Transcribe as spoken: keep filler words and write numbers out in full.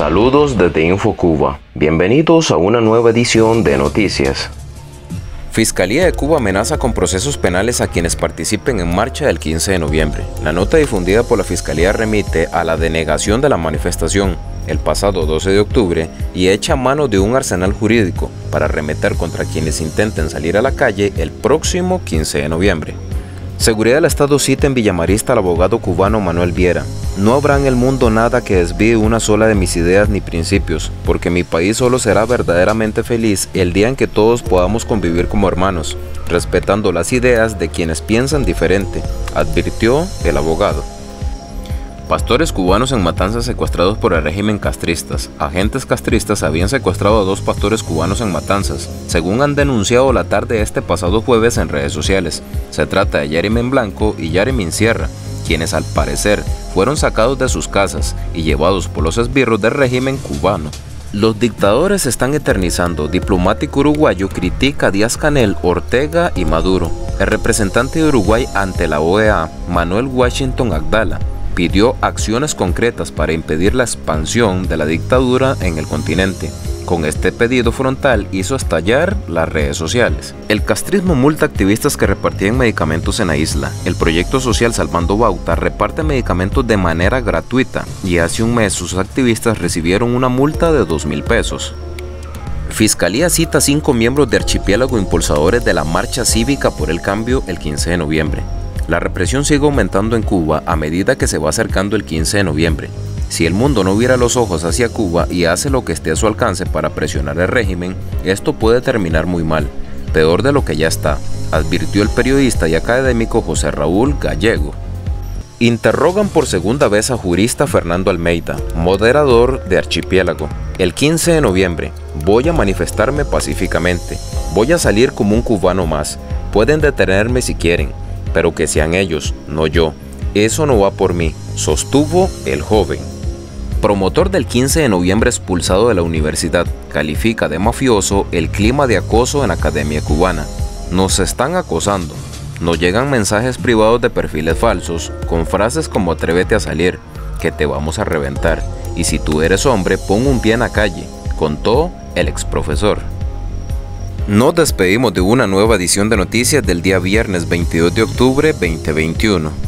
Saludos desde InfoCuba. Bienvenidos a una nueva edición de Noticias. Fiscalía de Cuba amenaza con procesos penales a quienes participen en marcha del quince de noviembre. La nota difundida por la Fiscalía remite a la denegación de la manifestación el pasado doce de octubre y echa mano de un arsenal jurídico para arremeter contra quienes intenten salir a la calle el próximo quince de noviembre. Seguridad del Estado cita en Villamarista al abogado cubano Manuel Viera. No habrá en el mundo nada que desvíe una sola de mis ideas ni principios, porque mi país solo será verdaderamente feliz el día en que todos podamos convivir como hermanos, respetando las ideas de quienes piensan diferente, advirtió el abogado. Pastores cubanos en Matanzas secuestrados por el régimen castristas. Agentes castristas habían secuestrado a dos pastores cubanos en Matanzas, según han denunciado la tarde de este pasado jueves en redes sociales. Se trata de Yarimen Blanco y Yarimen Sierra, quienes al parecer fueron sacados de sus casas y llevados por los esbirros del régimen cubano. Los dictadores están eternizando. Diplomático uruguayo critica a Díaz-Canel, Ortega y Maduro. El representante de Uruguay ante la O E A, Manuel Washington Agdala, pidió acciones concretas para impedir la expansión de la dictadura en el continente. Con este pedido frontal hizo estallar las redes sociales. El castrismo multa activistas que repartían medicamentos en la isla. El proyecto social Salvando Bauta reparte medicamentos de manera gratuita y hace un mes sus activistas recibieron una multa de dos mil pesos. Fiscalía cita a cinco miembros de Archipiélago impulsadores de la marcha cívica por el cambio el quince de noviembre. La represión sigue aumentando en Cuba a medida que se va acercando el quince de noviembre. Si el mundo no vira los ojos hacia Cuba y hace lo que esté a su alcance para presionar al régimen, esto puede terminar muy mal, peor de lo que ya está, advirtió el periodista y académico José Raúl Gallego. Interrogan por segunda vez a jurista Fernando Almeida, moderador de Archipiélago. El quince de noviembre, voy a manifestarme pacíficamente, voy a salir como un cubano más, pueden detenerme si quieren, pero que sean ellos, no yo. Eso no va por mí, sostuvo el joven. Promotor del quince de noviembre expulsado de la universidad, califica de mafioso el clima de acoso en la academia cubana. Nos están acosando. Nos llegan mensajes privados de perfiles falsos, con frases como atrévete a salir, que te vamos a reventar, y si tú eres hombre, pon un pie en la calle, contó el exprofesor. Nos despedimos de una nueva edición de noticias del día viernes veintidós de octubre de dos mil veintiuno.